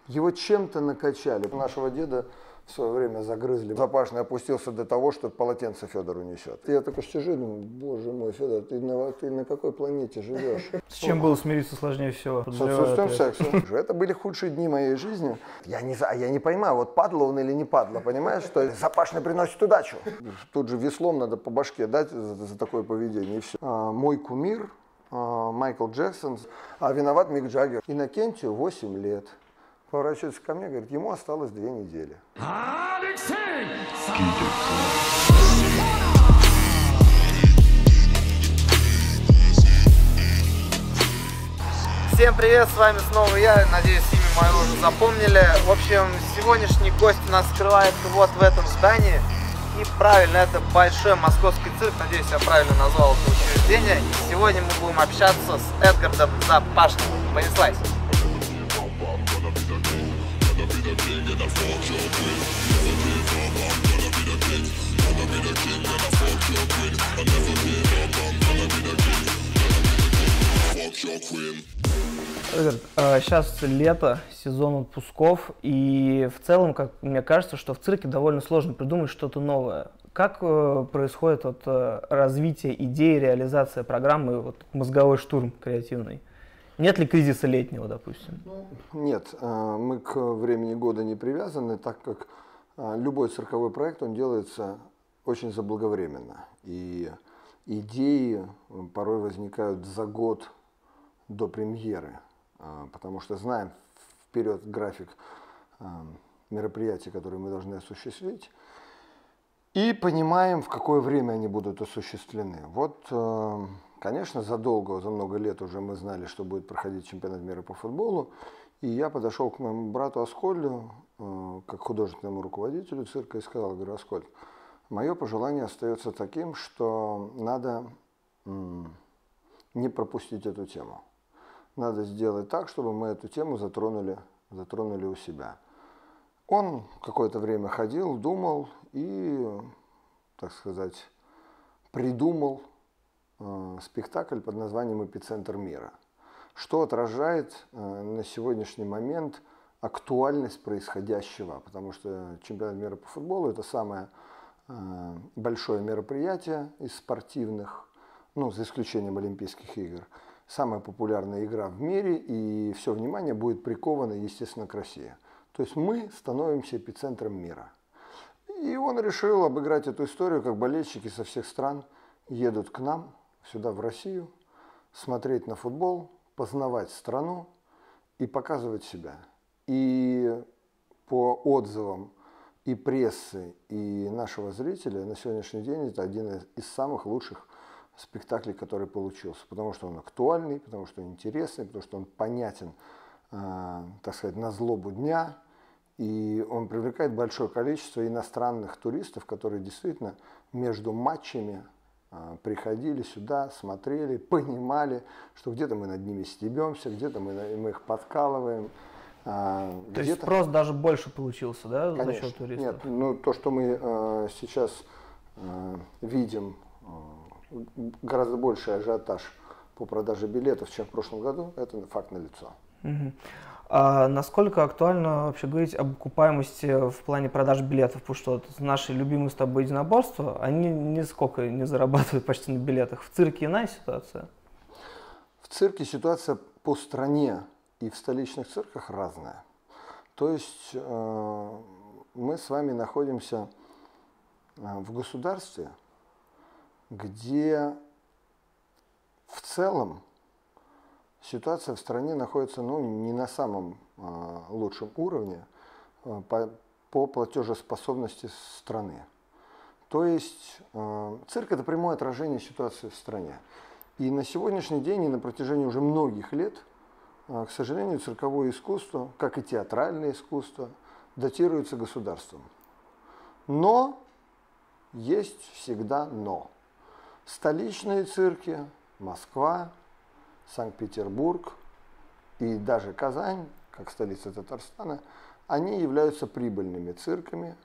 Его чем-то накачали. Нашего деда в свое время загрызли. Запашный опустился до того, что полотенце Федору несет. Я такой сижу и думаю, боже мой, Федор, ты на какой планете живешь? С чем было смириться сложнее всего? С отсутствием секса. Это были худшие дни моей жизни. Я не понимаю, вот падла он или не падла, понимаешь, что Запашный приносит удачу. Тут же веслом надо по башке дать за такое поведение и все. Мой кумир Майкл Джексон, а виноват Мик Джаггер. Иннокентию 8 лет. Поворачивается ко мне, говорит, ему осталось 2 недели. Всем привет, с вами снова я, надеюсь, имя мое уже запомнили. В общем, сегодняшний гость у нас скрывается вот в этом здании. И правильно, это большой московский цирк, надеюсь, я правильно назвал это учреждение. И сегодня мы будем общаться с Эдгардом Запашным. Понеслась! Сейчас лето, сезон отпусков, и в целом, как мне кажется, что в цирке довольно сложно придумать что-то новое. Как происходит развитие идеи, реализация программы, мозговой штурм креативный? Нет ли кризиса летнего, допустим? Нет, мы к времени года не привязаны, так как любой цирковой проект, он делается очень заблаговременно. И идеи порой возникают за год до премьеры, потому что знаем вперед график мероприятий, которые мы должны осуществить, и понимаем, в какое время они будут осуществлены. Вот, конечно, за много лет уже мы знали, что будет проходить чемпионат мира по футболу, и я подошел к моему брату Аскольду, как художественному руководителю цирка, и сказал, говорю, Аскольд, мое пожелание остается таким, что надо не пропустить эту тему. Надо сделать так, чтобы мы эту тему затронули у себя. Он какое-то время ходил, думал и, так сказать, придумал спектакль под названием «Эпицентр мира», что отражает на сегодняшний момент актуальность происходящего, потому что чемпионат мира по футболу – это самое большое мероприятие из спортивных, ну, за исключением Олимпийских игр, самая популярная игра в мире, и все внимание будет приковано, естественно, к России. То есть мы становимся эпицентром мира. И он решил обыграть эту историю, как болельщики со всех стран едут к нам, сюда, в Россию, смотреть на футбол, познавать страну и показывать себя. И по отзывам и прессы, и нашего зрителя на сегодняшний день это один из самых лучших спектакль, который получился, потому что он актуальный, потому что он интересный, потому что он понятен, так сказать, на злобу дня, и он привлекает большое количество иностранных туристов, которые действительно между матчами приходили сюда, смотрели, понимали, что где-то мы над ними стебемся, где-то мы их подкалываем. То есть спрос даже больше получился, да, Конечно. За счет туристов? Нет, ну то, что мы сейчас видим, гораздо больший ажиотаж по продаже билетов, чем в прошлом году, это факт налицо. Угу. А насколько актуально вообще говорить об окупаемости в плане продаж билетов? Потому что вот наши любимые с тобой единоборства, они нисколько не зарабатывают почти на билетах. В цирке иная ситуация? В цирке ситуация по стране и в столичных цирках разная. То есть мы с вами находимся в государстве, где в целом ситуация в стране находится не на самом лучшем уровне по платежеспособности страны. То есть цирк – это прямое отражение ситуации в стране. И на сегодняшний день и на протяжении уже многих лет, к сожалению, цирковое искусство, как и театральное искусство, датируется государством. Но есть всегда «но». Столичные цирки, Москва, Санкт-Петербург и даже Казань, как столица Татарстана, они являются прибыльными цирками,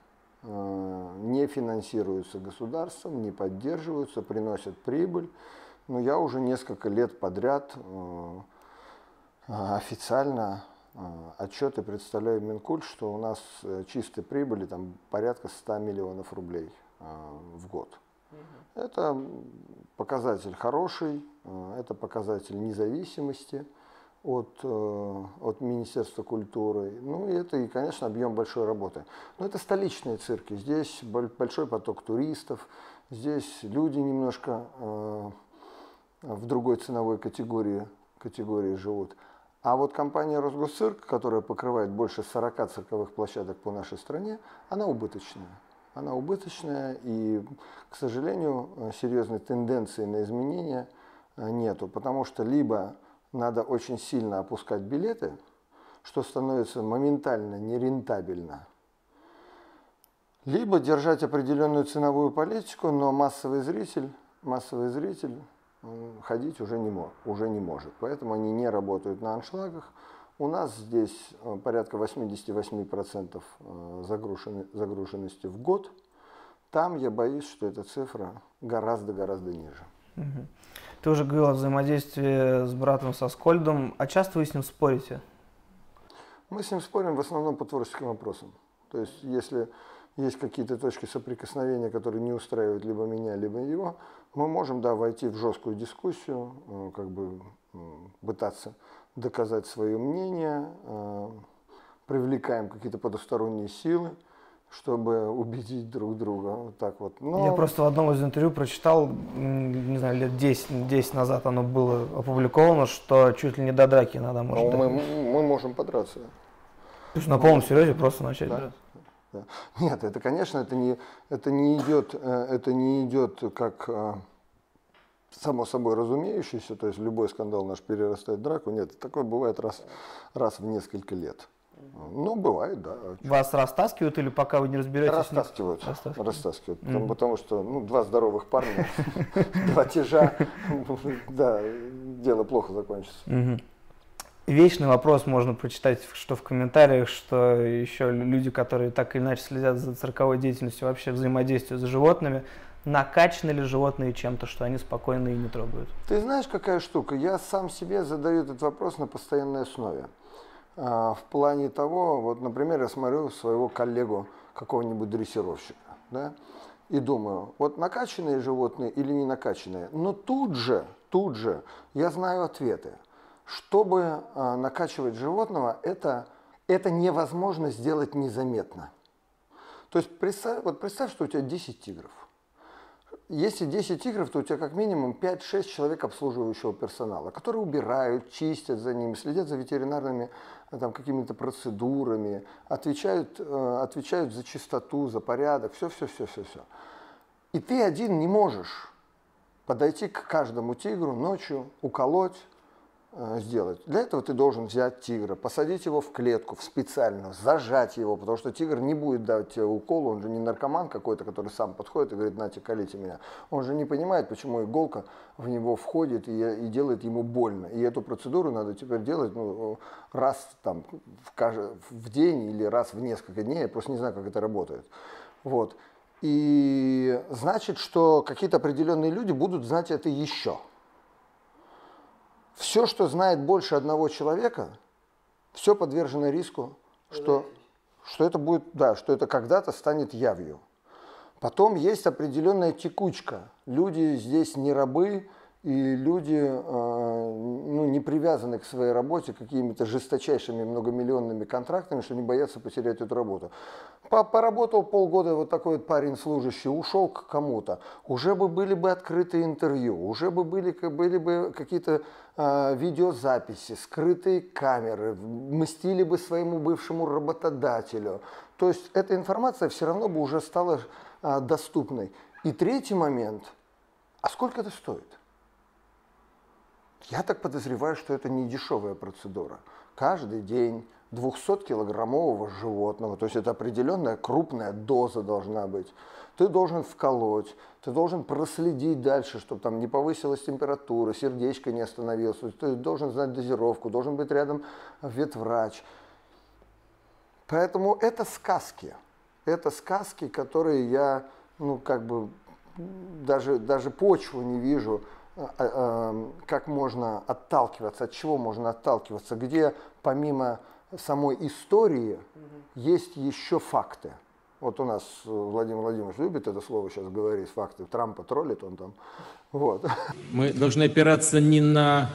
не финансируются государством, не поддерживаются, приносят прибыль. Но я уже несколько лет подряд официально отчеты представляю Минкульт, что у нас чистой прибыли там порядка 100 миллионов рублей в год. Это показатель хороший, это показатель независимости от Министерства культуры. Ну и это, и, конечно, объем большой работы. Но это столичные цирки, здесь большой поток туристов, здесь люди немножко в другой ценовой категории живут. А вот компания «Росгосцирк», которая покрывает больше 40 цирковых площадок по нашей стране, она убыточная. Она убыточная, и, к сожалению, серьезной тенденции на изменения нету, потому что либо надо очень сильно опускать билеты, что становится моментально нерентабельно, либо держать определенную ценовую политику, но массовый зритель ходить уже не может. Поэтому они не работают на аншлагах. У нас здесь порядка 88% загруженности в год. Там я боюсь, что эта цифра гораздо-гораздо ниже. Ты уже говорил о взаимодействии с братом Соскольдом. А часто вы с ним спорите? Мы с ним спорим в основном по творческим вопросам. То есть, если есть какие-то точки соприкосновения, которые не устраивают либо меня, либо его, мы можем, да, войти в жесткую дискуссию, как бы пытаться доказать свое мнение, привлекаем какие-то потусторонние силы, чтобы убедить друг друга. Вот так вот. Я просто в одном из интервью прочитал, не знаю, лет 10 назад оно было опубликовано, что чуть ли не до драки иногда может. Мы можем подраться. То есть на полном серьезе просто начать драться? Да. Нет, это, конечно, это не идет как само собой разумеющееся, то есть любой скандал наш перерастает в драку. Нет, такое бывает раз в несколько лет. Ну, бывает, да. Вас растаскивают или пока вы не разберетесь? Растаскивают. Потому что два здоровых парня, два тяжа, да, дело плохо закончится. Вечный вопрос можно прочитать, что в комментариях, что еще люди, которые так или иначе следят за цирковой деятельностью, вообще взаимодействуют с животными, накачаны ли животные чем-то, что они спокойно и не трогают? Ты знаешь, какая штука? Я сам себе задаю этот вопрос на постоянной основе. В плане того, вот, например, я смотрю своего коллегу, какого-нибудь дрессировщика, да, и думаю, вот накачанные животные или не накачанные. Но тут же я знаю ответы. Чтобы накачивать животного, это невозможно сделать незаметно. То есть представь, что у тебя 10 тигров. Если 10 тигров, то у тебя как минимум 5-6 человек обслуживающего персонала, которые убирают, чистят за ними, следят за ветеринарными какими-то процедурами, отвечают за чистоту, за порядок, все. И ты один не можешь подойти к каждому тигру ночью, уколоть, сделать. Для этого ты должен взять тигра, посадить его в клетку, в специальную, зажать его, потому что тигр не будет давать тебе укол, он же не наркоман какой-то, который сам подходит и говорит, нате, колите меня. Он же не понимает, почему иголка в него входит и делает ему больно. И эту процедуру надо теперь делать раз в день или раз в несколько дней, я просто не знаю, как это работает. Вот. И значит, что какие-то определенные люди будут знать это еще. Все, что знает больше одного человека, все подвержено риску, что это будет, да, что это когда-то станет явью. Потом есть определенная текучка. Люди здесь не рабы, и люди не привязаны к своей работе какими-то жесточайшими многомиллионными контрактами, что не боятся потерять эту работу. Поработал полгода вот такой вот парень служащий, ушел к кому-то, уже были бы открытые интервью, уже были бы какие-то видеозаписи, скрытые камеры, мстили бы своему бывшему работодателю. То есть эта информация все равно бы уже стала доступной. И третий момент, а сколько это стоит? Я так подозреваю, что это не дешевая процедура. Каждый день 200-килограммового животного, то есть это определенная крупная доза должна быть. Ты должен вколоть, ты должен проследить дальше, чтобы там не повысилась температура, сердечко не остановилось. Ты должен знать дозировку, должен быть рядом ветврач. Поэтому это сказки. Это сказки, которые я, даже почву не вижу, как можно отталкиваться, от чего можно отталкиваться, где помимо самой истории есть еще факты. Вот у нас Владимир Владимирович любит это слово сейчас говорить, факты. Трампа троллит он там. Вот. Мы должны опираться не на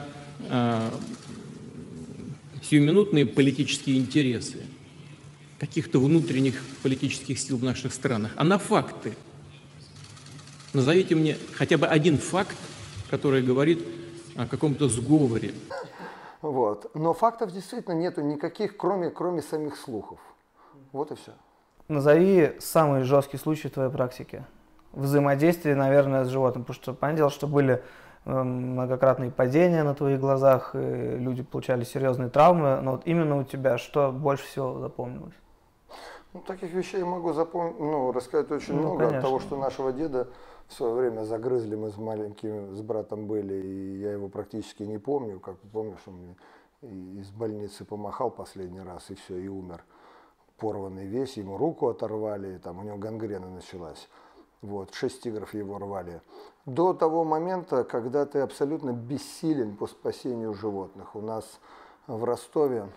сиюминутные политические интересы каких-то внутренних политических сил в наших странах, а на факты. Назовите мне хотя бы один факт, который говорит о каком-то сговоре. Вот. Но фактов действительно нету никаких, кроме самих слухов. Вот и все. Назови самый жесткий случай в твоей практике. Взаимодействие, наверное, с животным. Потому что, понятное дело, что были многократные падения на твоих глазах, и люди получали серьезные травмы. Но вот именно у тебя что больше всего запомнилось? Ну, таких вещей могу рассказать очень много. Конечно. От того, что нашего деда в свое время загрызли, мы с маленьким, с братом были, и я его практически не помню. Как помнишь, он мне из больницы помахал последний раз, и все, и умер. Порванный весь, ему руку оторвали, там у него гангрена началась. Вот, 6 тигров его рвали. До того момента, когда ты абсолютно бессилен по спасению животных. У нас в Ростове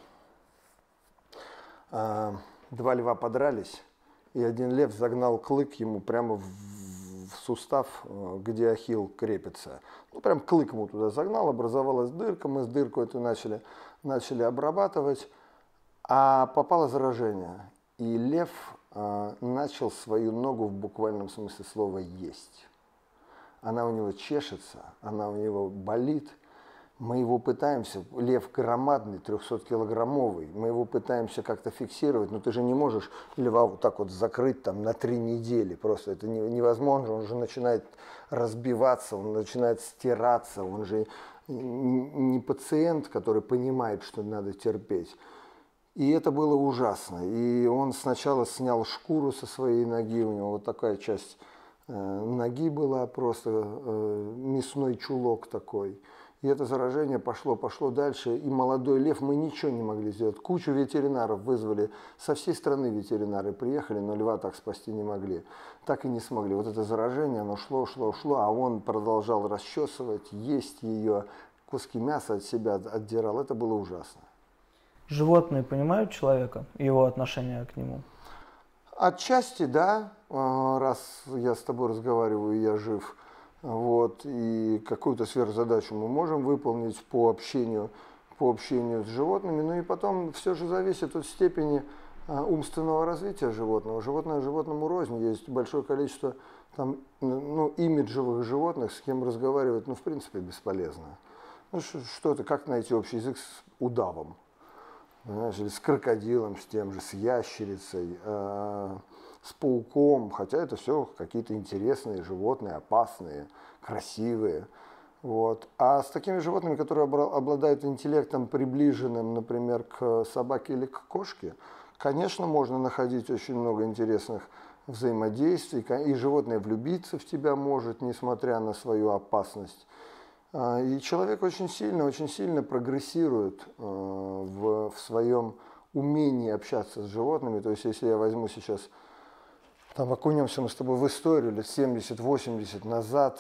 2 льва подрались, и один лев загнал клык ему прямо в сустав, где ахилл крепится. Ну, прям клык ему туда загнал, образовалась дырка, мы с дырку эту начали обрабатывать. А попало заражение, и лев начал свою ногу в буквальном смысле слова есть. Она у него чешется, она у него болит. Мы его пытаемся, лев громадный, 300-килограммовый, мы его пытаемся как-то фиксировать, но ты же не можешь льва вот так вот закрыть там на 3 недели, просто это невозможно, он же начинает разбиваться, он начинает стираться, он же не пациент, который понимает, что надо терпеть. И это было ужасно. И он сначала снял шкуру со своей ноги, у него вот такая часть ноги была, просто мясной чулок такой. И это заражение пошло дальше. И молодой лев, мы ничего не могли сделать. Кучу ветеринаров вызвали, со всей страны ветеринары приехали, но льва так спасти не могли. Так и не смогли. Вот это заражение, оно шло, а он продолжал расчесывать, есть ее, куски мяса от себя отдирал. Это было ужасно. Животные понимают человека и его отношение к нему? Отчасти, да. Раз я с тобой разговариваю, я жив. Вот, и какую-то сверхзадачу мы можем выполнить по общению с животными. Ну и потом все же зависит от степени умственного развития животного. Животное животному рознь. Есть большое количество там, имиджевых животных, с кем разговаривать, в принципе, бесполезно. Ну, что-то, как найти общий язык с удавом? Знаешь, или с крокодилом, с тем же, с ящерицей, с пауком, хотя это все какие-то интересные животные, опасные, красивые. Вот. А с такими животными, которые обладают интеллектом, приближенным, например, к собаке или к кошке, конечно, можно находить очень много интересных взаимодействий, и животное влюбиться в тебя может, несмотря на свою опасность. И человек очень сильно прогрессирует в своем умении общаться с животными. То есть, если я возьму сейчас, окунемся мы с тобой в историю лет 70-80 назад,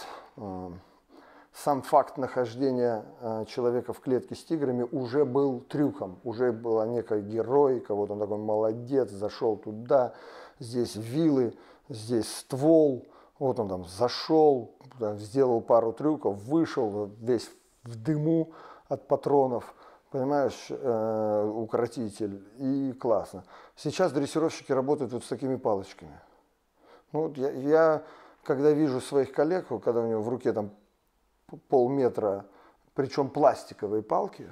сам факт нахождения человека в клетке с тиграми уже был трюком, уже была некая героика, вот он такой молодец, зашел туда, здесь вилы, здесь ствол. Вот он там зашел, сделал пару трюков, вышел весь в дыму от патронов, понимаешь, укротитель, и классно. Сейчас дрессировщики работают вот с такими палочками. Ну, вот я когда вижу своих коллег, когда у него в руке там полметра, причем пластиковые палки,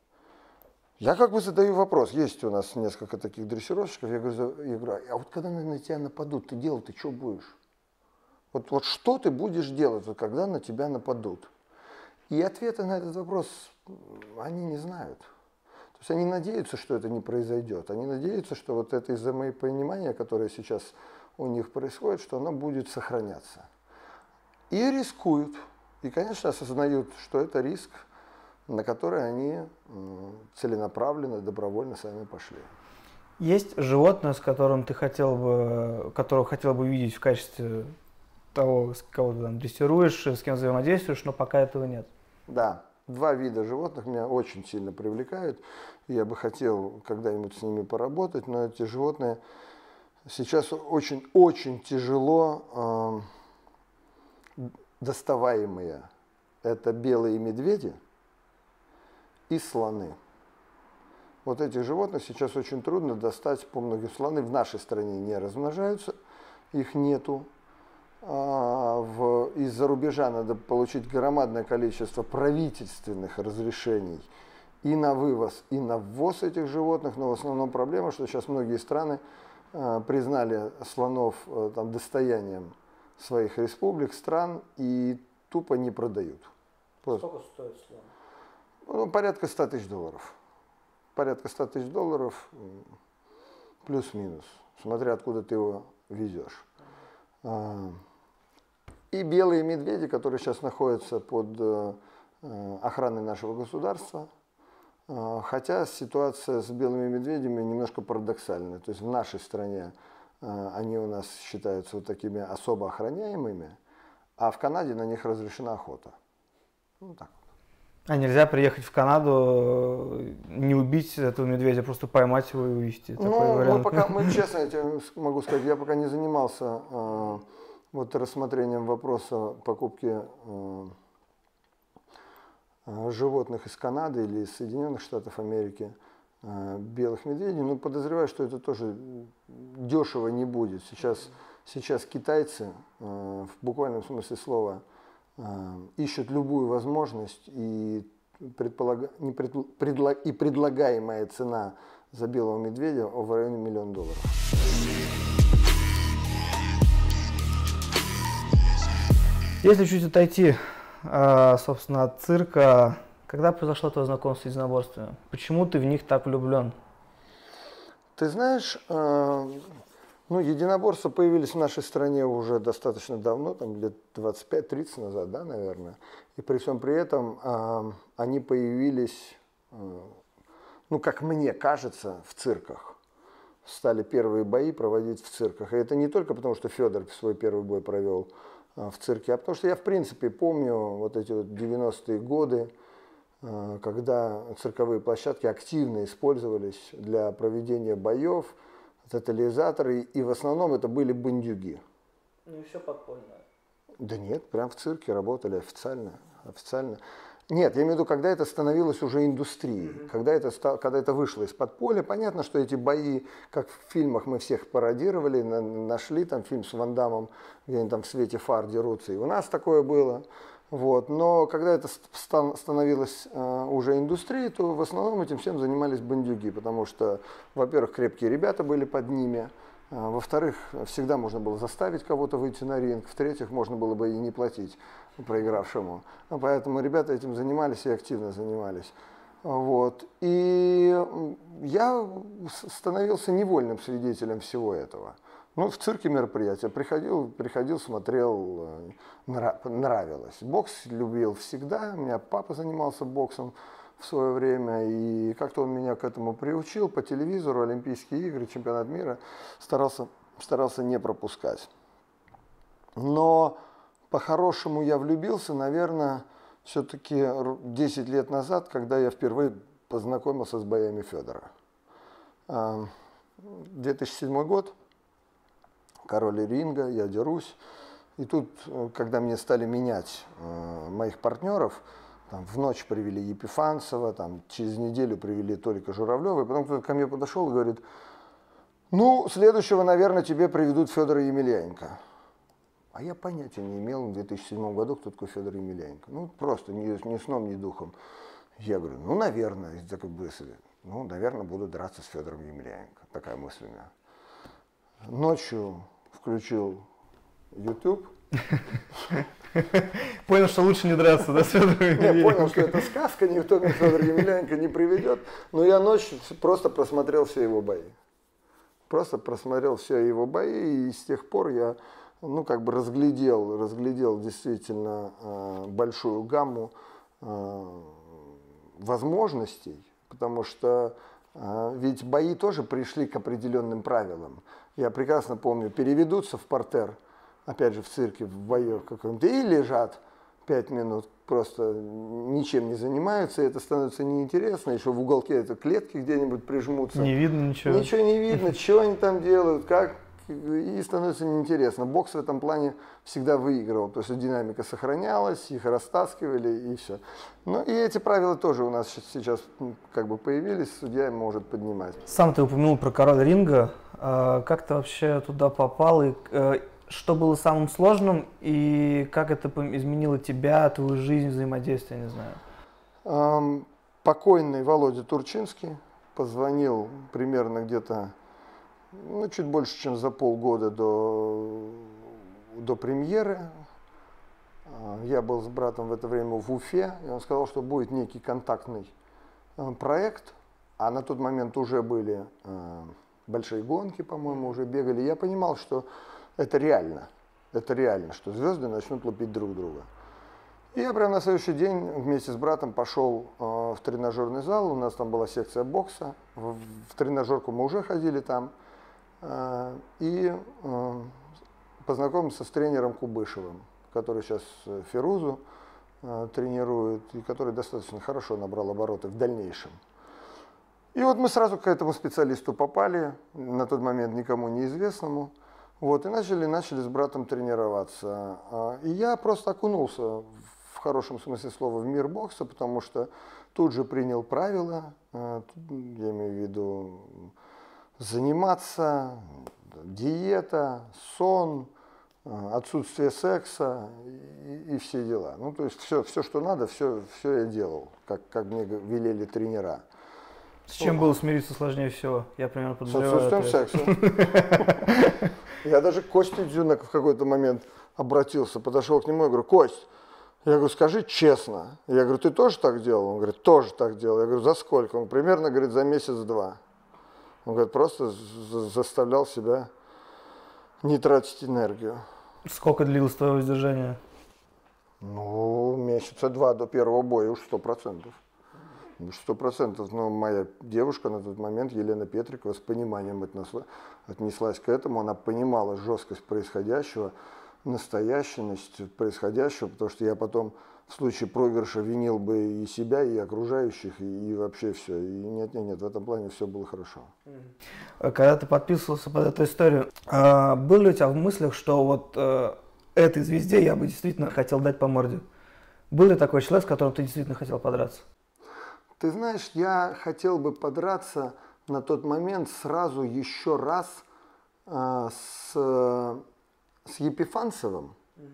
я как бы задаю вопрос, есть у нас несколько таких дрессировщиков, я говорю, а вот когда на тебя нападут, ты что будешь? Вот что ты будешь делать, когда на тебя нападут? И ответы на этот вопрос они не знают. То есть они надеются, что это не произойдет. Они надеются, что вот это взаимопонимание, которое сейчас у них происходит, что оно будет сохраняться. И рискуют. И, конечно, осознают, что это риск, на который они целенаправленно, добровольно сами пошли. Есть животное, с которым которого хотел бы видеть в качестве того, с кого ты там дрессируешь, с кем взаимодействуешь, но пока этого нет? Да, два вида животных меня очень сильно привлекают. Я бы хотел когда-нибудь с ними поработать, но эти животные сейчас очень тяжело доставаемые. Это белые медведи и слоны. Вот этих животных сейчас очень трудно достать по многим. Слоны в нашей стране не размножаются, их нету. Из-за рубежа надо получить громадное количество правительственных разрешений и на вывоз, и на ввоз этих животных. Но в основном проблема, что сейчас многие страны признали слонов там, достоянием своих республик, стран и тупо не продают. Сколько стоит слон? Ну, порядка 100 тысяч долларов. Порядка 100 тысяч долларов плюс-минус, смотря откуда ты его везешь. И белые медведи, которые сейчас находятся под охраной нашего государства, хотя ситуация с белыми медведями немножко парадоксальная. То есть в нашей стране они у нас считаются вот такими особо охраняемыми, а в Канаде на них разрешена охота. Ну так. А нельзя приехать в Канаду, не убить этого медведя, просто поймать его и увезти? Ну, мы, честно, я тебе могу сказать, я пока не занимался вот рассмотрением вопроса покупки животных из Канады или из Соединенных Штатов Америки, белых медведей. Но подозреваю, что это тоже дешево не будет. Сейчас китайцы, в буквальном смысле слова, ищут любую возможность, и предлагаемая цена за белого медведя в районе $1 миллион. Если чуть отойти, собственно, от цирка, когда произошло твое знакомство с единоборствами? Почему ты в них так влюблен? Ты знаешь, ну, единоборства появились в нашей стране уже достаточно давно, там лет 25-30 назад, да, наверное. И при всем при этом они появились, ну, как мне кажется, в цирках. Стали первые бои проводить в цирках. И это не только потому, что Федор свой первый бой провел в цирке, а потому что я, в принципе, помню вот эти вот 90-е годы, когда цирковые площадки активно использовались для проведения боев, тотализаторы, и в основном это были бандюги. Ну и все подпольное. Да нет, прям в цирке работали официально. Нет, я имею в виду, когда это становилось уже индустрией, когда это вышло из подполья. Понятно, что эти бои, как в фильмах мы всех пародировали, нашли там фильм с Ван Даммом, где они там в свете фар дерутся, и у нас такое было. Вот. Но когда это становилось уже индустрией, то в основном этим всем занимались бандюги, потому что, во-первых, крепкие ребята были под ними, во-вторых, всегда можно было заставить кого-то выйти на ринг, в-третьих, можно было бы и не платить проигравшему. Поэтому ребята этим занимались и активно занимались. Вот. И я становился невольным свидетелем всего этого. Ну, в цирке мероприятия. Приходил, смотрел, нравилось. Бокс любил всегда. У меня папа занимался боксом в свое время. И как-то он меня к этому приучил по телевизору. Олимпийские игры, чемпионат мира. Старался не пропускать. Но по-хорошему я влюбился, наверное, все-таки 10 лет назад, когда я впервые познакомился с боями Федора. 2007 год. Король ринга, я дерусь. И тут, когда мне стали менять моих партнеров, там, в ночь привели Епифанцева, там, через неделю привели Толика Журавлева, и потом кто-то ко мне подошел и говорит: ну, следующего, наверное, тебе приведут Федора Емельяненко. А я понятия не имел в 2007 году, кто такой Федор Емельяненко. Ну, просто ни сном, ни духом. Я говорю, ну, наверное, наверное, буду драться с Федором Емельяненко. Такая мысль у меня. Ночью включил YouTube. Понял, что лучше не драться, да, с Федором Емельяненко? Я понял, что это сказка, никто меня Федор Емельяненко не приведет. Но я ночью просто просмотрел все его бои. И с тех пор я, разглядел действительно большую гамму возможностей, потому что ведь бои тоже пришли к определенным правилам. Я прекрасно помню, переведутся в партер, опять же в цирке, в боях каком-то, и лежат 5 минут просто ничем не занимаются, и это становится неинтересно, еще в уголке это клетки где-нибудь прижмутся. Не видно ничего. Ничего не видно, что они там делают, как, и становится неинтересно. Бокс в этом плане всегда выигрывал, потому что динамика сохранялась, их растаскивали и все. Ну и эти правила тоже у нас сейчас как бы появились, судья может поднимать. Сам ты упомянул про король ринга. Как ты вообще туда попал, и что было самым сложным, и как это изменило тебя, твою жизнь, взаимодействие, не знаю? Покойный Володя Турчинский позвонил примерно где-то, ну, чуть больше, чем за полгода до премьеры. Я был с братом в это время в Уфе, и он сказал, что будет некий контактный проект, а на тот момент уже были большие гонки, по-моему, уже бегали. Я понимал, что это реально, что звезды начнут лупить друг друга. И я прямо на следующий день вместе с братом пошел в тренажерный зал, у нас там была секция бокса, в тренажерку мы уже ходили там, и познакомился с тренером Кубышевым, который сейчас Фирузу тренирует, и который достаточно хорошо набрал обороты в дальнейшем. И вот мы сразу к этому специалисту попали, на тот момент никому неизвестному. Вот, и начали с братом тренироваться. И я просто окунулся, в хорошем смысле слова, в мир бокса, потому что тут же принял правила, я имею в виду заниматься, диета, сон, отсутствие секса и все дела. Ну, то есть все, что надо, все я делал, как мне велели тренера. С чем было смириться сложнее всего? Я примерно подозреваю. С отсутствием секса. Я даже к Косте Дзюнок в какой-то момент обратился, подошел к нему и говорю: Кость, я говорю, скажи честно. Я говорю, ты тоже так делал? Он говорит, тоже так делал. Я говорю, за сколько? Он примерно, говорит, за месяц-два. Он говорит, просто заставлял себя не тратить энергию. Сколько длилось твое воздержание? Ну, месяца 2 до первого боя уж 100%. 100%, но моя девушка на тот момент, Елена Петрикова, с пониманием отнеслась к этому. Она понимала жесткость происходящего, настоящность происходящего, потому что я потом в случае проигрыша винил бы и себя, и окружающих, и вообще все. И нет, в этом плане все было хорошо. Когда ты подписывался под эту историю, был ли у тебя в мыслях, что вот этой звезде я бы действительно хотел дать по морде? Был ли такой человек, с которым ты действительно хотел подраться? Ты знаешь, я хотел бы подраться на тот момент сразу еще раз с Епифанцевым,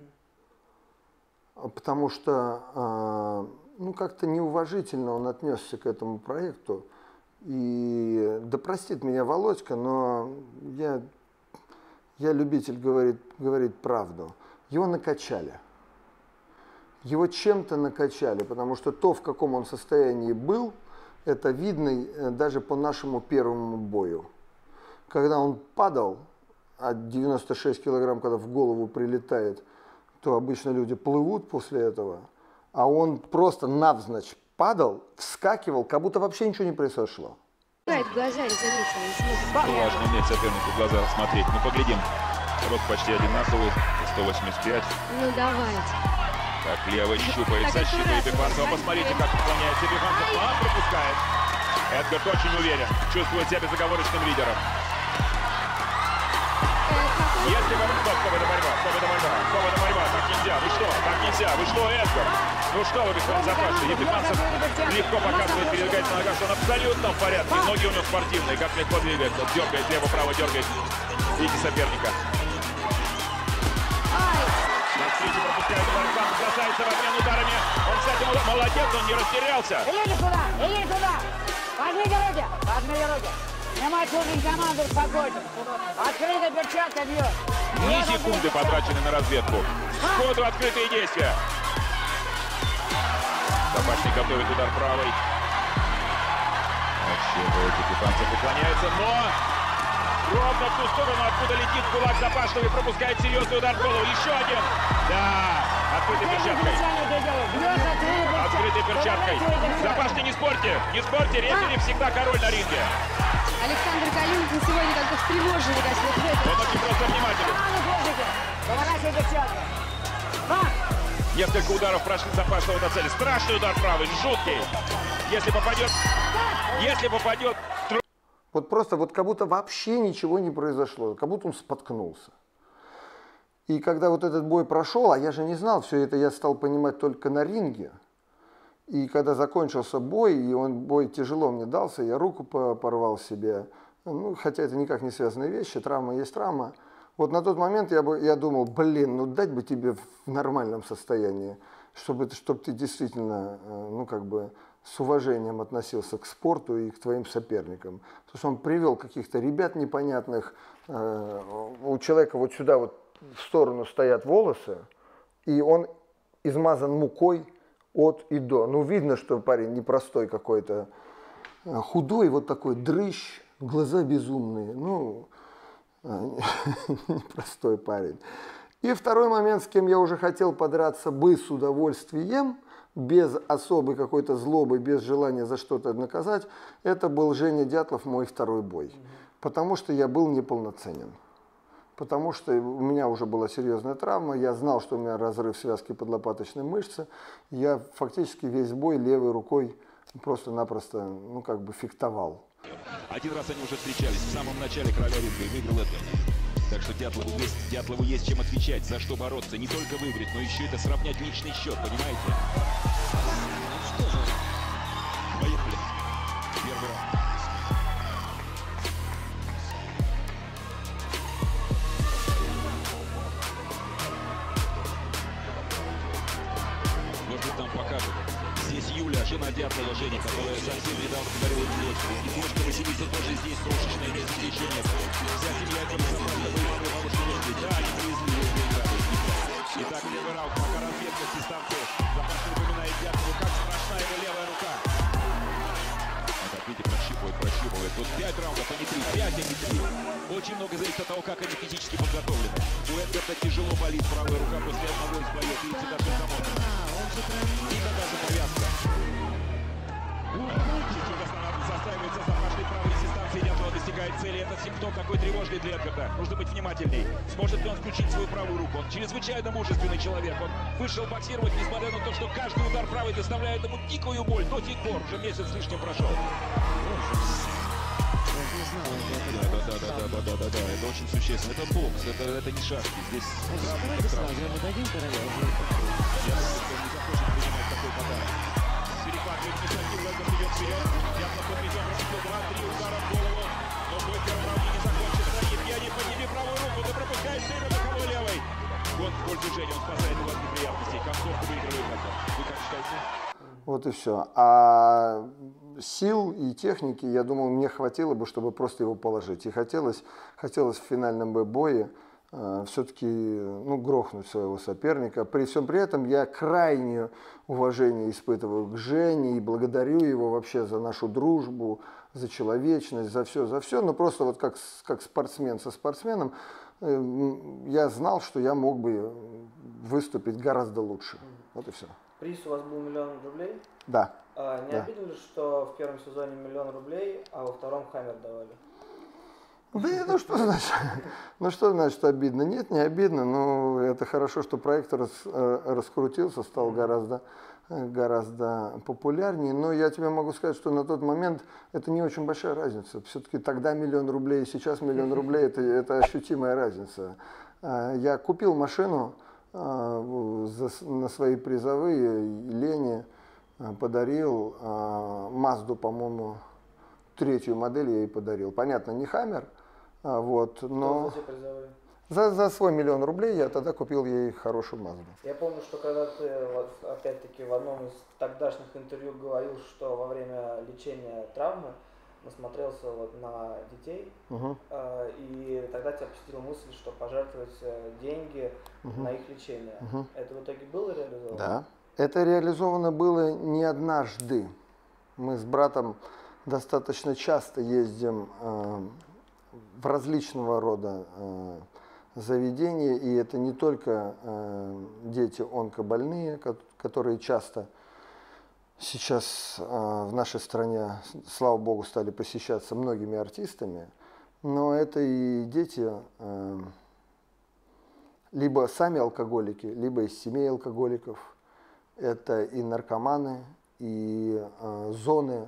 потому что ну, как-то неуважительно он отнесся к этому проекту. И да простит меня Володька, но я любитель говорить правду. Его накачали. Его чем-то накачали, потому что то, в каком он состоянии был, это видно даже по нашему первому бою. Когда он падал, а 96 килограмм, когда в голову прилетает, то обычно люди плывут после этого, а он просто навзничь падал, вскакивал, как будто вообще ничего не произошло. Глаза важно уметь сопернику в глаза смотреть. Ну, поглядим. Рост почти одинаковый, 185. Ну, давайте. Так, левый щупает защиту Епифанцева. Посмотрите, как уклоняется Епифанцев. Пропускает. Эдгард очень уверен. Чувствует себя безоговорочным лидером. Если бы... Стоп, это борьба. Так нельзя. Вы что, Эдгард? Ну что вы, господин Запашный? Епифанцев легко показывает, передвигается на ногах, что он абсолютно в порядке. Ноги у него спортивные, как легко двигается. Дергает, лево-право дергает. Видите соперника. Пропускает удар, бросается в обмен ударами. Он, кстати, молодец, он не растерялся. Иди туда! Возьми дороги! Нема чужих команду, спокойно. Открытая перчатка бьет. Ни секунды потрачены на разведку. Сходу открытые действия. Запашный готовит удар правой. Отщепывает, Епифанцев уклоняется, но... Ровно в ту сторону, откуда летит кулак Запашного и пропускает серьезный удар в голову. Еще один. Да, открытой перчаткой. Открытой перчаткой. Запашный, не спорьте, рефери всегда король на ринге. Александр Калинкин сегодня как-то встревоженный, Он очень просто внимателен. Несколько ударов прошли Запашного до цели. Страшный удар правый, жуткий. Если попадет... Вот просто вот как будто вообще ничего не произошло, как будто он споткнулся. И когда вот этот бой прошел, а я же не знал, все это я стал понимать только на ринге. И когда закончился бой, и бой тяжело мне дался, я руку порвал себе. Ну, хотя это никак не связанные вещи, травма есть травма. Вот на тот момент я думал, блин, ну дать бы тебе в нормальном состоянии, чтобы ты действительно, ну как бы, с уважением относился к спорту и к твоим соперникам. Потому что он привел каких-то ребят непонятных, у человека вот сюда вот в сторону стоят волосы, и он измазан мукой от и до. Ну, видно, что парень непростой какой-то, худой, вот такой дрыщ, глаза безумные, ну, непростой парень. И второй момент, с кем я уже хотел подраться бы с удовольствием, без особой какой-то злобы, без желания за что-то наказать, это был Женя Дятлов, мой второй бой. Потому что я был неполноценен. Потому что у меня уже была серьезная травма, я знал, что у меня разрыв связки подлопаточной мышцы. Я фактически весь бой левой рукой просто-напросто, ну, как бы фехтовал. Один раз они уже встречались в самом начале Короля Ринга и выиграл Эдгар. Так что Дятлову есть чем отвечать, за что бороться. Не только выиграть, но еще это сравнять личный счет, понимаете? Что же? Поехали. Первый раунд. Может быть, нам покажут. Здесь Юля, жена Дятлова, Женя, которая совсем недавно подарила девочку. И девушка Василиса тоже здесь, крошечная, место еще нет. Вся семья Денисова, да, они привезли ее в Белград. Итак, первый раунд, пока разведка с дистанции. Запашный напоминает Дятлову, как страшна его левая рука. Так, видите, прощупывает. Тут 5 раундов, а не 3. 5, а не 3. Очень много зависит от того, как они физически подготовлены. У Эдгарда тяжело болит правая рука после одного из боев. Видите, даже замотана. Видно даже повязка. Чуть-чуть застраивается запашный правой дистанции. Дятлова достигает цели. Это симптом такой тревожный для Эдгарда. Нужно быть внимательней. Сможет ли он включить свою правую руку? Он чрезвычайно мужественный человек. Он вышел боксировать, несмотря на то, что каждый удар правой доставляет ему дикую боль. До сих пор. Уже месяц с лишним прошел. Да, это очень существенно. Это бокс, это не шашки. Здесь дадим короля. Я думаю, что он не захочет принимать такой подарок. Перехватывает инициативу, Эдгар идет вперед. Дятлов подведен, пропустил 2-3 удара в голову. Но бой в первом раунде не закончится. Евгений, подними правую руку, ты пропускаешь время на кого левой. Вот в пользу Жени, он спасает его от неприятностей. Концовку выигрывает Эдгар. Вы как считаете? Вот и все. А сил и техники, я думал, мне хватило бы, чтобы просто его положить. И хотелось в финальном бое все-таки, ну, грохнуть своего соперника. При всем при этом я крайнее уважение испытываю к Жене и благодарю его вообще за нашу дружбу, за человечность, за все. Но просто вот как спортсмен со спортсменом я знал, что я мог бы выступить гораздо лучше. Вот и все. Приз у вас был 1 000 000 рублей? Да. Не обидно ли, что в первом сезоне 1 000 000 рублей, а во втором хаммер давали? Да, ну что значит обидно? Нет, не обидно, но это хорошо, что проект раскрутился, стал гораздо популярнее. Но я тебе могу сказать, что на тот момент это не очень большая разница. Все-таки тогда 1 000 000 рублей и сейчас 1 000 000 рублей это ощутимая разница. Я купил машину на свои призовые, Лене подарил Мазду, по-моему, 3-ю модель я ей подарил. Понятно, не Хаммер, вот, но за свой 1 000 000 рублей я тогда купил ей хорошую Мазду. Я помню, что когда ты, вот, опять-таки, в одном из тогдашних интервью говорил, что во время лечения травмы насмотрелся вот на детей, и тогда тебя посетила мысль, что пожертвовать деньги на их лечение. Это в итоге было реализовано? Да. Это реализовано было не однажды. Мы с братом достаточно часто ездим в различного рода заведения, и это не только дети онкобольные, которые часто сейчас в нашей стране, слава богу, стали посещаться многими артистами, но это и дети либо сами алкоголики, либо из семей алкоголиков. Это и наркоманы, и зоны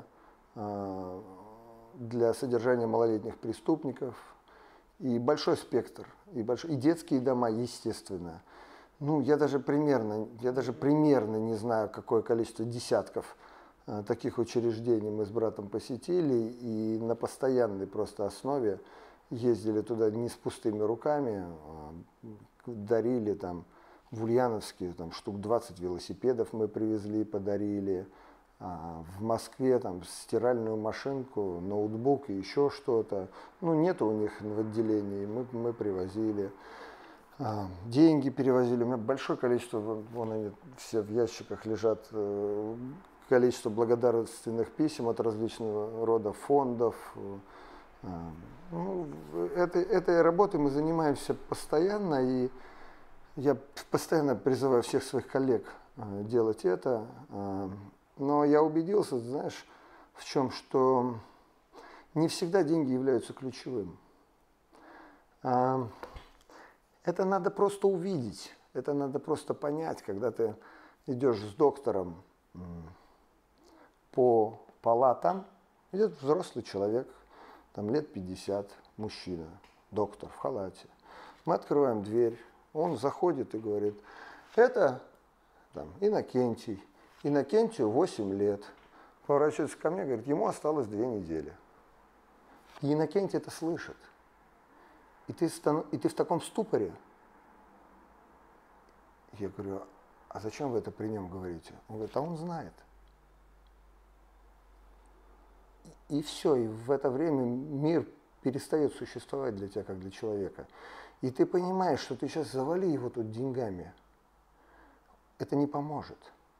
для содержания малолетних преступников, и большой спектр, и детские дома, естественно. Ну, я даже примерно не знаю, какое количество десятков таких учреждений мы с братом посетили, и на постоянной просто основе ездили туда не с пустыми руками, дарили там в Ульяновске там, штук 20 велосипедов мы привезли, подарили. В Москве там стиральную машинку, ноутбук и еще что-то. Ну, нету у них в отделении, мы привозили. Деньги перевозили. У меня большое количество, вон они все в ящиках лежат, количество благодарственных писем от различного рода фондов. Ну, этой работой мы занимаемся постоянно, и я постоянно призываю всех своих коллег делать это. Но я убедился, знаешь, в чем, что не всегда деньги являются ключевым. Это надо просто увидеть, это надо просто понять, когда ты идешь с доктором по палатам, идет взрослый человек, там лет 50, мужчина, доктор в халате. Мы открываем дверь, он заходит и говорит, это там, Иннокентий. Иннокентию 8 лет. Поворачивается ко мне и говорит, ему осталось 2 недели. И Иннокентий это слышит. И ты в таком ступоре. Я говорю, а зачем вы это при нем говорите? Он говорит, а он знает. И все, и в это время мир перестает существовать для тебя, как для человека. И ты понимаешь, что ты сейчас завали его тут деньгами. Это не поможет.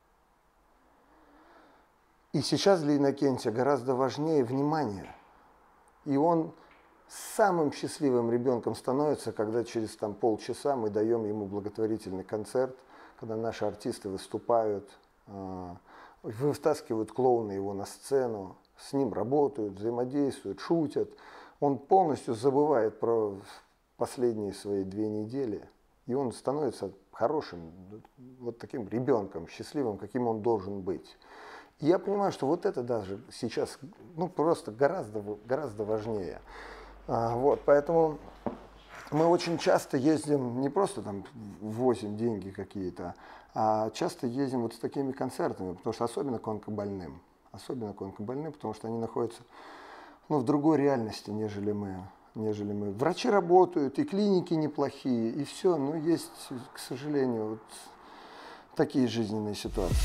И сейчас для Иннокентия гораздо важнее внимание. И он самым счастливым ребенком становится, когда через полчаса мы даем ему благотворительный концерт, когда наши артисты выступают, вытаскивают клоуна его на сцену, с ним работают, взаимодействуют, шутят. Он полностью забывает про последние свои 2 недели, и он становится хорошим, вот таким ребенком, счастливым, каким он должен быть. И я понимаю, что вот это даже сейчас просто гораздо важнее. Вот, поэтому мы очень часто ездим не просто там возим деньги какие-то, а часто ездим вот с такими концертами, потому что особенно к онкобольным, потому что они находятся в другой реальности, нежели мы. Врачи работают, и клиники неплохие, и все, но есть, к сожалению, вот такие жизненные ситуации.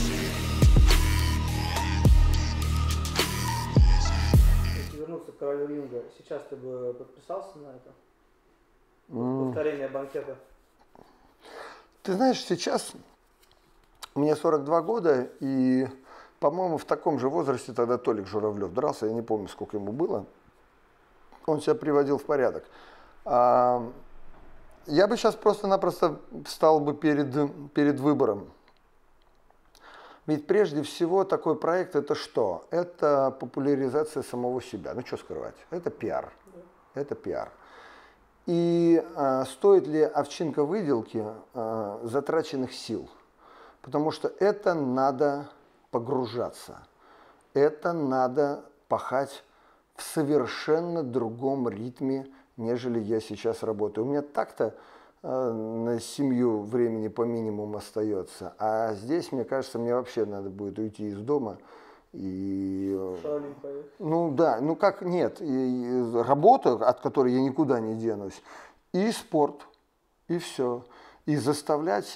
Вернуться к королю ринга, сейчас ты бы подписался на это? Повторение банкета? Ты знаешь, сейчас мне 42 года, и, по-моему, в таком же возрасте тогда Толик Журавлев дрался, я не помню, сколько ему было. Он себя приводил в порядок. Я бы сейчас просто-напросто встал бы перед выбором. Ведь прежде всего такой проект это что? Это популяризация самого себя. Ну что скрывать? Это пиар. Это пиар. И стоит ли овчинка выделки затраченных сил? Потому что это надо погружаться. Это надо пахать в совершенно другом ритме, нежели я сейчас работаю. У меня так-то на семью времени по минимуму остается, а здесь, мне кажется, мне вообще надо будет уйти из дома и... Шаолинь поехать. Ну да, нет, и работа, от которой я никуда не денусь, и спорт, и все. И заставлять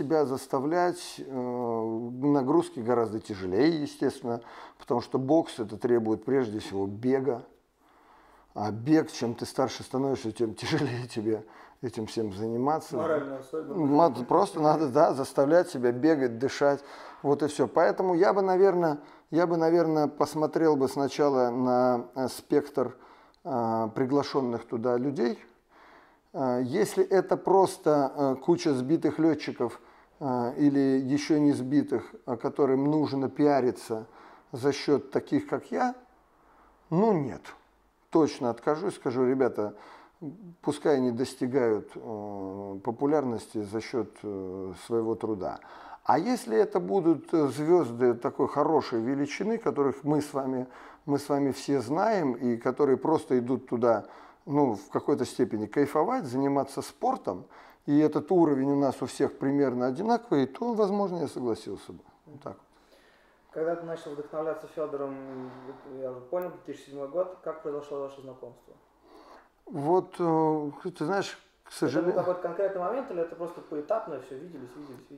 нагрузки гораздо тяжелее, естественно, потому что бокс это требует прежде всего бега. А бег, чем ты старше становишься, тем тяжелее тебе этим всем заниматься. Морально особенно. Просто надо, заставлять себя бегать, дышать, вот и все. Поэтому я бы, наверное, посмотрел бы сначала на спектр приглашенных туда людей. Если это просто куча сбитых летчиков или еще не сбитых, которым нужно пиариться за счет таких, как я, нет. Точно откажусь, скажу, ребята, пускай они достигают популярности за счет своего труда. А если это будут звезды такой хорошей величины, которых мы с вами все знаем, и которые просто идут туда, ну, в какой-то степени кайфовать, заниматься спортом, и этот уровень у нас у всех примерно одинаковый, то, возможно, я согласился бы. Вот так. Когда ты начал вдохновляться Федором, я уже понял, 2007 год, как произошло ваше знакомство? Вот, ты знаешь, к сожалению... Это был какой-то конкретный момент или это просто поэтапно все, виделись?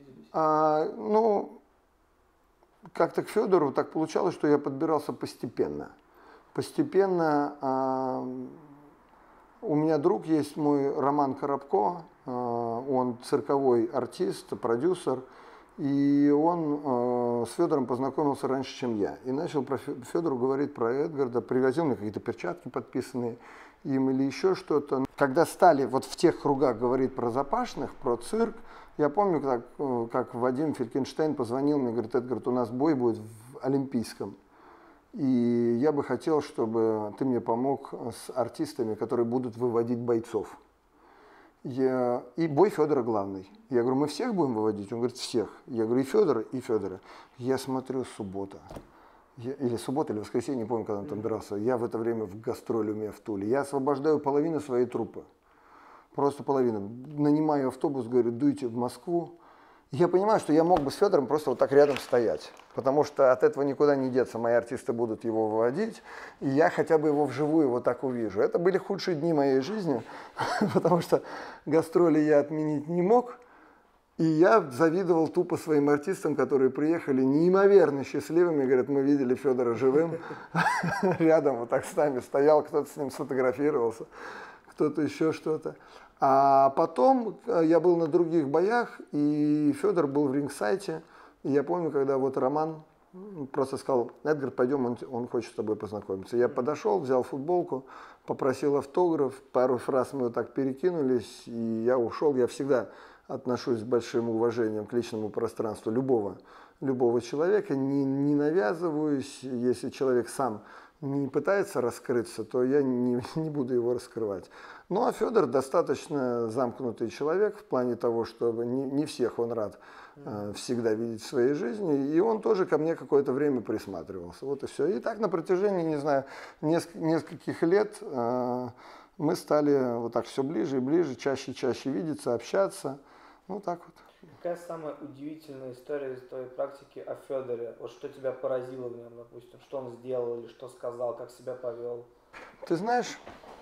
Ну, как-то к Федору так получалось, что я подбирался постепенно. Постепенно у меня друг есть, мой Роман Коробко, он цирковой артист, продюсер, и он с Федором познакомился раньше, чем я. И начал про Федору говорить про Эдгарда, привозил мне какие-то перчатки подписанные им или еще что-то. Когда стали вот в тех кругах говорить про Запашных, про цирк, я помню, как Вадим Фелькенштейн позвонил мне, говорит: Эдгард, у нас бой будет в Олимпийском. И я бы хотел, чтобы ты мне помог с артистами, которые будут выводить бойцов. И бой Федора главный. Я говорю: мы всех будем выводить? Он говорит: всех. Я говорю: и Федора, и Федора. Я смотрю, суббота. Или суббота, или воскресенье, не помню, когда он там дрался. Я в это время в гастроли у меня в Туле. Я освобождаю половину своей труппы. Просто половину. Нанимаю автобус, говорю: дуйте в Москву. Я понимаю, что я мог бы с Федором просто вот так рядом стоять. Потому что от этого никуда не деться. Мои артисты будут его выводить. И я хотя бы его вживую вот так увижу. Это были худшие дни моей жизни. Потому что гастроли я отменить не мог. И я завидовал тупо своим артистам, которые приехали неимоверно счастливыми. Говорят: мы видели Федора живым. Рядом вот так с нами стоял, кто-то с ним сфотографировался, кто-то еще что-то. А потом я был на других боях, и Федор был в рингсайте. И я помню, когда вот Роман просто сказал: Эдгар, пойдем, он хочет с тобой познакомиться. Я подошел, взял футболку, попросил автограф, пару фраз мы вот так перекинулись, и я ушел. Я всегда отношусь с большим уважением к личному пространству любого человека, не навязываюсь. Если человек сам не пытается раскрыться, то я не буду его раскрывать. Ну а Федор достаточно замкнутый человек в плане того, чтобы не всех он рад всегда видеть в своей жизни, и он тоже ко мне какое-то время присматривался. Вот и все. И так на протяжении, не знаю, нескольких лет мы стали вот так все ближе и ближе, чаще и чаще видеться, общаться. Ну так вот. Какая самая удивительная история из твоей практики о Федоре? Вот что тебя поразило в нем, допустим? Что он сделал или что сказал, как себя повел? Ты знаешь,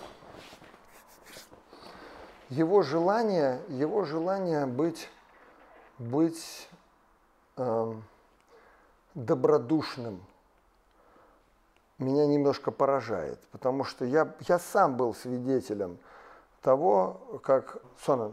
его желание быть добродушным меня немножко поражает, потому что я сам был свидетелем того, как Сонан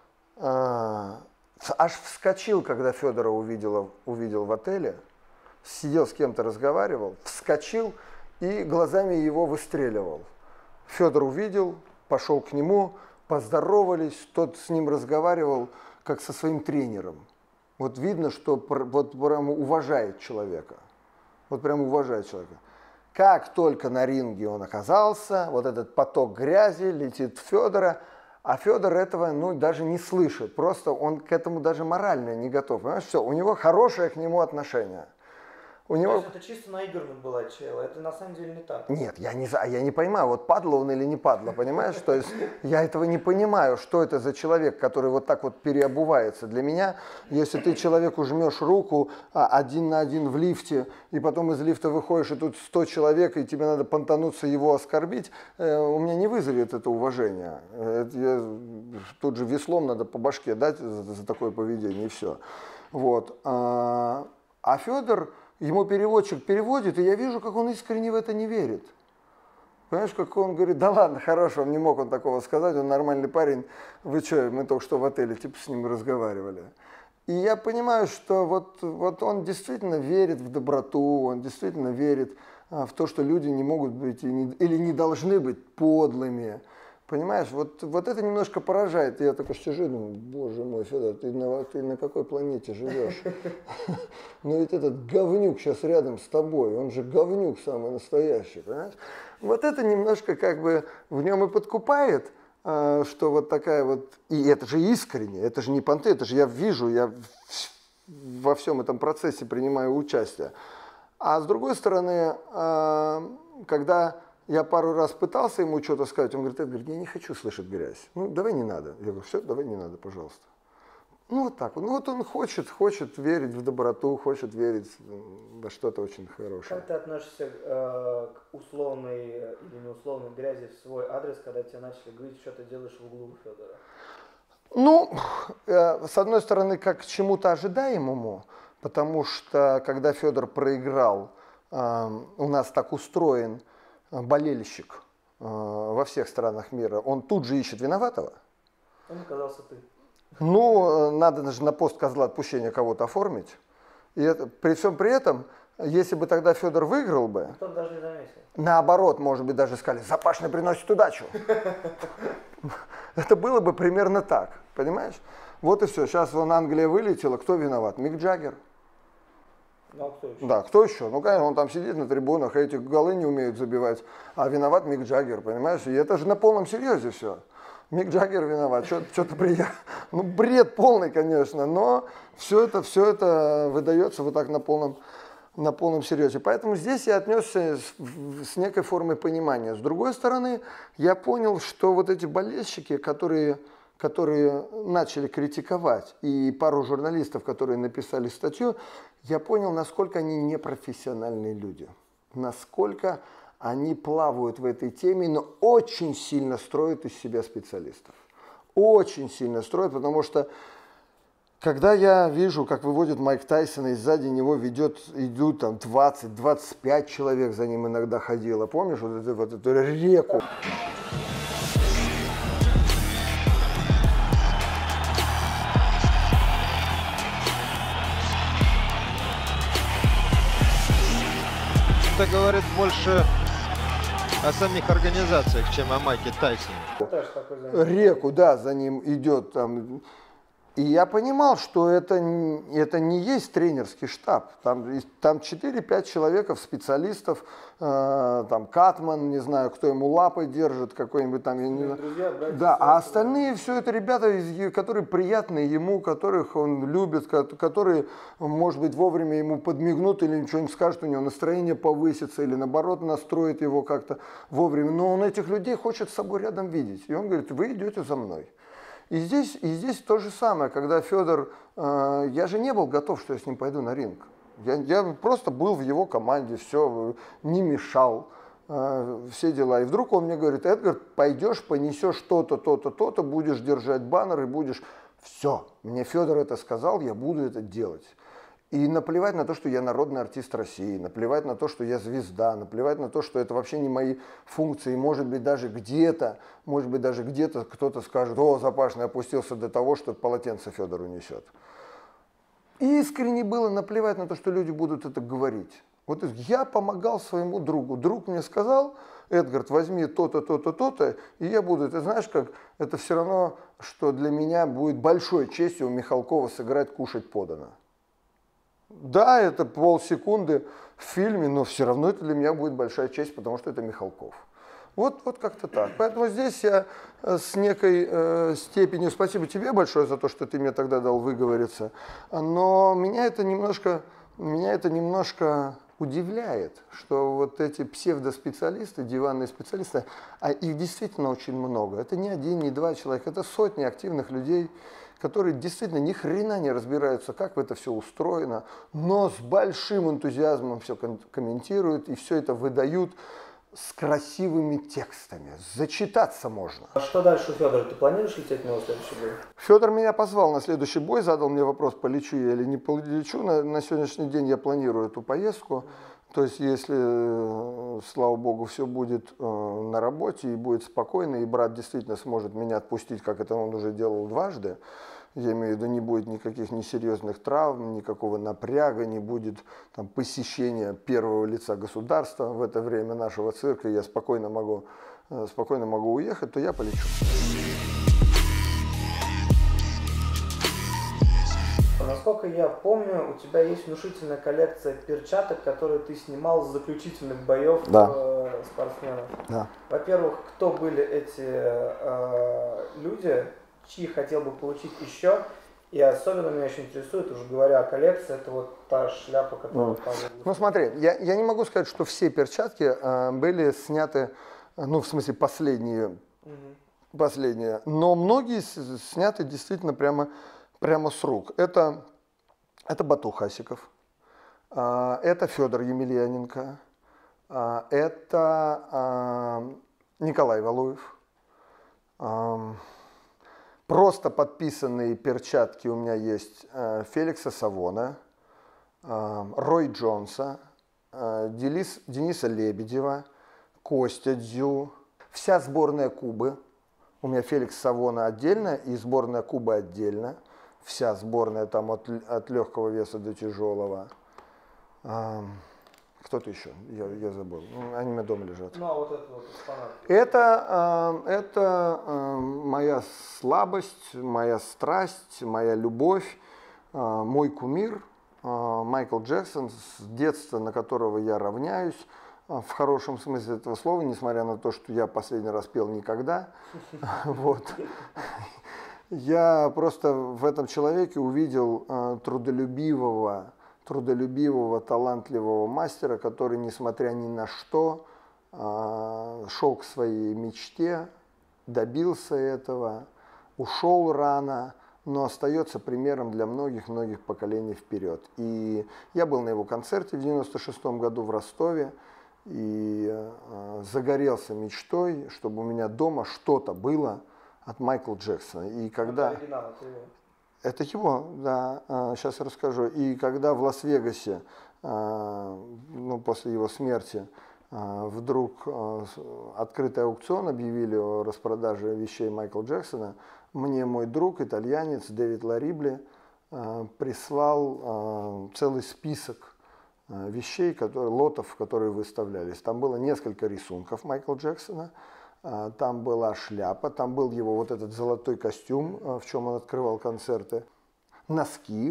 аж вскочил, когда Федора увидел в отеле, сидел с кем-то, разговаривал, вскочил и глазами его выстреливал. Федор увидел, пошел к нему, поздоровались, тот с ним разговаривал, как со своим тренером. Вот видно, что вот прямо уважает человека. Вот прямо уважает человека. Как только на ринге он оказался, вот этот поток грязи летит в Федора, а Федор этого даже не слышит. Просто он к этому даже морально не готов. Понимаешь, все, у него хорошее к нему отношение. То есть это чисто наигранно было чело, это на самом деле не так? Нет, я не понимаю, вот падла он или не падла, понимаешь? То есть я этого не понимаю, что это за человек, который вот так вот переобувается. Для меня, если ты человеку жмешь руку один на один в лифте, и потом из лифта выходишь, и тут 100 человек, и тебе надо понтануться его оскорбить, у меня не вызовет это уважение. Тут же веслом надо по башке дать за такое поведение, и все. Вот. А Федор... Ему переводчик переводит, и я вижу, как он искренне в это не верит. Понимаешь, как он говорит: да ладно, хорошо, не мог он такого сказать, он нормальный парень, вы что, мы только что в отеле типа с ним разговаривали. И я понимаю, что вот он действительно верит в доброту, он действительно верит в то, что люди не могут быть или не должны быть подлыми. Понимаешь, вот это немножко поражает. Я такой сижу и думаю: боже мой, Федор, ты на какой планете живешь? Но ведь этот говнюк сейчас рядом с тобой, он же говнюк самый настоящий, понимаешь? Вот это немножко как бы в нем и подкупает, что вот такая вот, и это же искренне, это же не понты, это же я вижу, я во всем этом процессе принимаю участие. А с другой стороны, когда я пару раз пытался ему что-то сказать, он говорит, Эдгар, я не хочу слышать грязь, ну давай не надо. Я говорю, все, давай не надо, пожалуйста. Ну вот так вот, ну вот он хочет верить в доброту, хочет верить во что-то очень хорошее. Как ты относишься к условной или неусловной грязи в свой адрес, когда тебе начали говорить, что ты делаешь в углу Федора? Ну, с одной стороны, как к чему-то ожидаемому, потому что когда Федор проиграл, у нас так устроен болельщик во всех странах мира, он тут же ищет виноватого. Он оказался ты. Ну, надо же на пост козла отпущения кого-то оформить. И это, при всем при этом, если бы тогда Федор выиграл бы, кто даже не заметил. Наоборот, может быть, даже сказали, Запашный приносит удачу. Это было бы примерно так, понимаешь? Вот и все. Сейчас вон Англия вылетела, кто виноват? Мик Джаггер. Ну, а кто еще? Да, кто еще? Ну, конечно, он там сидит на трибунах, а эти голы не умеют забивать. А виноват Мик Джаггер, понимаешь? И это же на полном серьезе все. Мик Джаггер виноват, что-то приятно. Ну, бред полный, конечно, но все это выдается вот так на полном серьезе. Поэтому здесь я отнесся с некой формой понимания. С другой стороны, я понял, что вот эти болельщики, которые начали критиковать, и пару журналистов, которые написали статью, я понял, насколько они непрофессиональные люди. Насколько они плавают в этой теме, но очень сильно строят из себя специалистов. Очень сильно строят, потому что когда я вижу, как выводит Майк Тайсон, и сзади него идут там 20-25 человек, за ним иногда ходило. Помнишь вот эту реку? Это говорит больше о самих организациях, чем о Майке Тайсоне. Реку, да, за ним идет там. И я понимал, что это не есть тренерский штаб. Там 4-5 человеков, специалистов, там Катман, не знаю, кто ему лапы держит, какой-нибудь там, я не знаю. Друзья, братья, да, а остальные все это ребята, которые приятны ему, которых он любит, которые, может быть, вовремя ему подмигнут или что-нибудь скажут, у него настроение повысится или наоборот настроит его как-то вовремя. Но он этих людей хочет с собой рядом видеть. И он говорит, вы идете за мной. И здесь то же самое, когда Федор, я же не был готов, что я с ним пойду на ринг. Я просто был в его команде, все, не мешал, все дела. И вдруг он мне говорит, Эдгар, пойдешь, понесешь то-то, то-то, то-то, будешь держать баннер и будешь... Все, мне Федор это сказал, я буду это делать. И наплевать на то, что я народный артист России, наплевать на то, что я звезда, наплевать на то, что это вообще не мои функции. Может быть, даже где-то кто-то скажет, о, Запашный опустился до того, что полотенце Федору несет. И искренне было наплевать на то, что люди будут это говорить. Вот я помогал своему другу. Друг мне сказал, Эдгард, возьми то-то, то-то, то-то, и я буду. Ты знаешь, как это все равно, что для меня будет большой честью у Михалкова сыграть «Кушать подано». Да, это полсекунды в фильме, но все равно это для меня будет большая честь, потому что это Михалков. Вот как-то так. Поэтому здесь я с некой степенью, спасибо тебе большое за то, что ты мне тогда дал выговориться, но меня это немножко удивляет, что вот эти псевдоспециалисты, диванные специалисты, а их действительно очень много. Это не один, не два человека, это сотни активных людей, которые действительно ни хрена не разбираются, как это все устроено, но с большим энтузиазмом все комментируют и все это выдают с красивыми текстами. Зачитаться можно. А что дальше у Федора? Ты планируешь лететь на следующий бой? Федор меня позвал на следующий бой, задал мне вопрос, полечу я или не полечу. На сегодняшний день я планирую эту поездку. То есть, если, слава богу, все будет на работе и будет спокойно, и брат действительно сможет меня отпустить, как это он уже делал дважды, я имею в виду, не будет никаких несерьезных травм, никакого напряга, не будет там посещения первого лица государства в это время нашего цирка, я спокойно могу уехать, то я полечу. насколько я помню, у тебя есть внушительная коллекция перчаток, которые ты снимал с заключительных боев спортсменов. Да. Во-первых, кто были эти люди, чьи хотел бы получить еще? И особенно меня очень интересует, уже говоря о коллекции, это вот та шляпа, которую... Ну смотри, я не могу сказать, что все перчатки были сняты, ну в смысле последние, но многие сняты действительно прямо с рук. Это Бату Хасиков, это Федор Емельяненко, это Николай Валуев. Просто подписанные перчатки у меня есть Феликса Савона, Рой Джонса, Дениса Лебедева, Костя Дзю. Вся сборная Кубы. У меня Феликс Савона отдельно и сборная Кубы отдельно. Вся сборная там от легкого веса до тяжелого. Кто-то еще, я забыл. Они у меня дома лежат. Ну, а вот это вот экспонат. Это моя слабость, моя страсть, моя любовь, мой кумир Майкл Джексон, с детства, на которого я равняюсь, в хорошем смысле этого слова, несмотря на то, что я последний раз пел никогда. Вот. Я просто в этом человеке увидел трудолюбивого, талантливого мастера, который, несмотря ни на что, шел к своей мечте, добился этого, ушел рано, но остается примером для многих поколений вперед. И я был на его концерте в 96-м году в Ростове и загорелся мечтой, чтобы у меня дома что-то было от Майкла Джексона. И когда... Это его, да, сейчас я расскажу. И когда в Лас-Вегасе, ну, после его смерти, вдруг открытый аукцион объявили о распродаже вещей Майкла Джексона, мне мой друг, итальянец Дэвид Ларибли, прислал целый список вещей, лотов, которые выставлялись. Там было несколько рисунков Майкла Джексона. Там была шляпа, там был его вот этот золотой костюм, в чем он открывал концерты, носки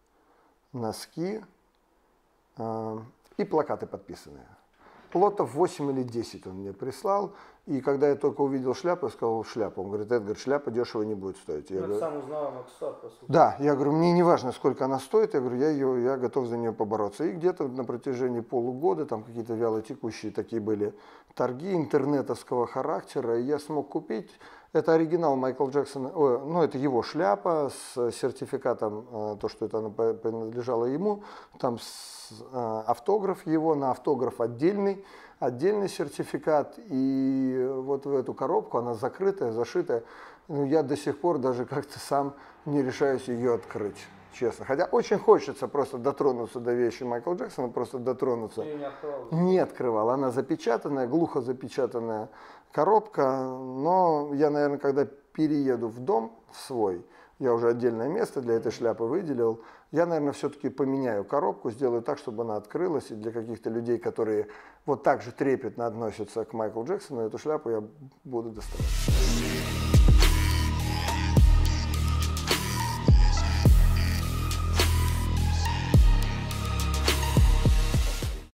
и плакаты подписанные. Лотов 8 или 10 он мне прислал, и когда я только увидел шляпу, я сказал: шляпа. Он говорит: Эдгар, шляпа дешево не будет стоить. Я говорю, сам узнаваемый аксессуар, по сути. Да, я говорю, мне не важно, сколько она стоит, я говорю, я готов за нее побороться. И где-то на протяжении полугода, там какие-то вялотекущие такие были торги интернетовского характера, и я смог купить. Это оригинал Майкла Джексона, ну это его шляпа с сертификатом, то, что это она принадлежала ему, там автограф его, на автограф отдельный сертификат, и вот в эту коробку, она закрытая, зашитая, ну, я до сих пор даже как-то сам не решаюсь ее открыть, честно. Хотя очень хочется просто дотронуться до вещи Майкла Джексона, просто дотронуться. Не открывал, она запечатанная, глухо запечатанная коробка, но я, наверное, когда перееду в дом свой, я уже отдельное место для этой шляпы выделил, я, наверное, все-таки поменяю коробку, сделаю так, чтобы она открылась, и для каких-то людей, которые вот так же трепетно относятся к Майклу Джексону, эту шляпу я буду доставать.